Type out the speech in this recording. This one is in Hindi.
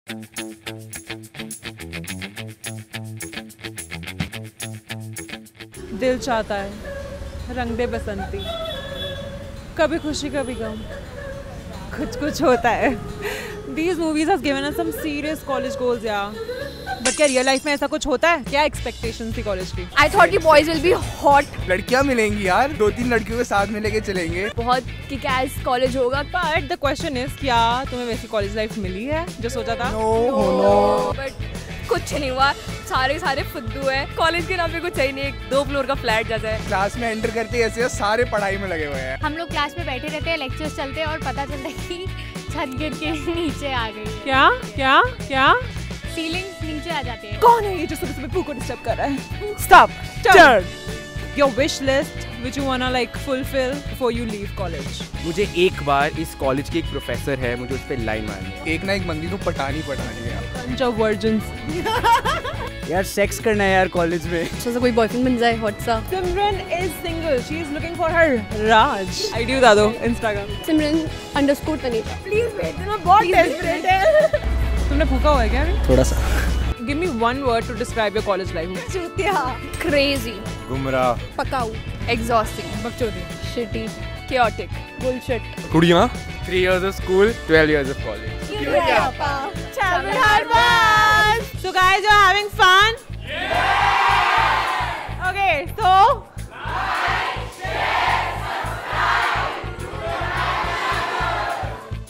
दिल चाहता है रंग दे बसंती, कभी खुशी कभी गम, कुछ कुछ होता है। These movies has given us some serious college goals, yeah. But क्या रियल लाइफ में ऐसा कुछ होता है? क्या एक्सपेक्टेशंस थी कॉलेज की? I thought कि boys will be hot. लड़कियां मिलेंगी यार, 2-3 लड़कियों के साथ में लेके चलेंगे। बहुत किक-एस कॉलेज होगा। But the question is, क्या तुम्हें वैसी कॉलेज लाइफ मिली है जो सोचा था? No. But कुछ नहीं हुआ, सारे फुद्दू है। कॉलेज के नाम पे कुछ सही नहीं है, 2 फ्लोर का फ्लैट जैसा है। क्लास में एंटर करते ही ऐसे सारे पढ़ाई में लगे हुए हैं। हम लोग क्लास में बैठे रहते हैं, लेक्चर्स चलते हैं और पता चलता है कि छत गिर के नीचे आ गई। क्या? सीलिंग नीचे आ जाती है। कौन है ये जो सुबह सुबह पू को डिस्टर्ब कर रहा है? Stop. Turn. Your wish list which you wanna like fulfill before you leave college. मुझे एक बार इस कॉलेज के एक प्रोफेसर है, मुझे उस पे लाइन मारनी है। एक ना एक बंदी को पटानी है यार। Bunch of virgins. यार सेक्स करना है यार कॉलेज में। अच्छा सा कोई बॉयफ्रेंड बन जाए हॉट सा। Simran is single. She is looking for her Raj. ID बता दो Instagram. Simran_Tanika. Please wait, मैं बहुत desperate है। तुमने फूका हुआ है क्या? थोड़ा सा। Give me one word to describe your college life. चूतिया, crazy, गुमराह, पकाऊ, exhausting, बकचोदी, shitty, chaotic, bullshit. कुड़ियाँ। 3 years of school, 12 years of college. Childhood